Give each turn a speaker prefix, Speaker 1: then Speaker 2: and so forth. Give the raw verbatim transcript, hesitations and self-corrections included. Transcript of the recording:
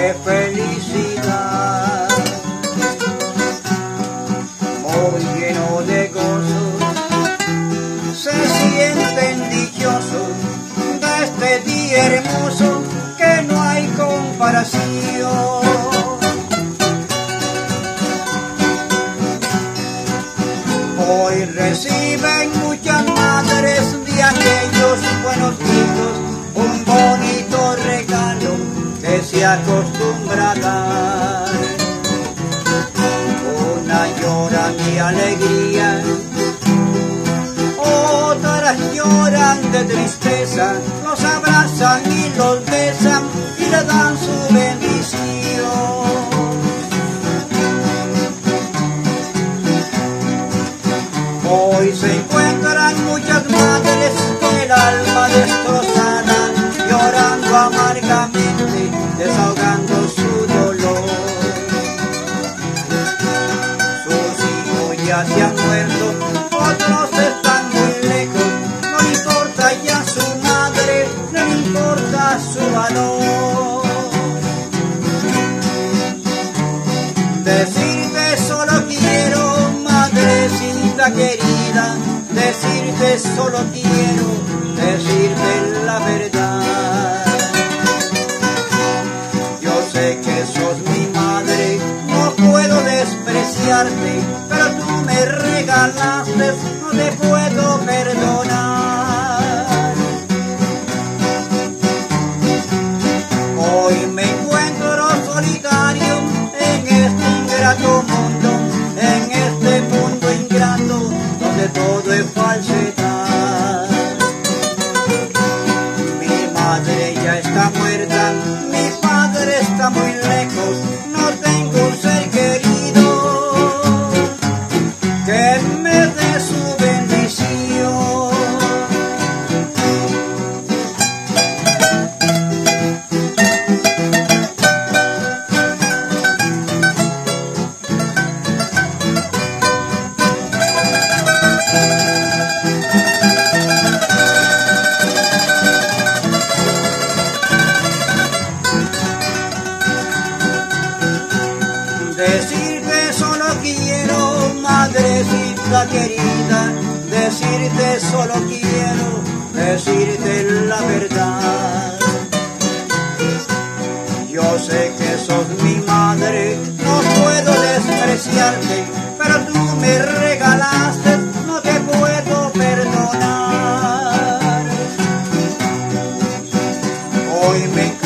Speaker 1: qué felicidad, muy lleno de gozo, se sienten dichosos de este día hermoso que no hay comparación. Hoy reciben muchas madres de aquellos buenos hijos un bonito regalo que se acostumbra a dar. Una lloran de alegría, otras lloran de tristeza, los abrazan y los besan y le dan su bendición. Hoy se encuentran muchas madres con el alma destrozada, llorando amargamente, desahogando su dolor. Sus hijos ya se han muerto, otros están muy lejos, no le importa ya su madre, no le importa su valor. Decirte solo quiero, madrecita querida, decirte solo quiero, decirte la verdad. Yo sé que sos mi madre, no puedo despreciarte, pero tú me regalaste, no te puedo perdonar. Hoy me encuentro solitario en este ingrato mundo, en este mundo ingrato donde todo es falsedad. Mi madre ya está muerta, mi padre está muy lejos, no tengo un ser querido que me dé su bendición. Decirte solo quiero, madrecita querida, decirte solo quiero, decirte la verdad. Yo sé que sos mi madre, no puedo despreciarte, pero tú me regalaste, no te puedo perdonar. Hoy me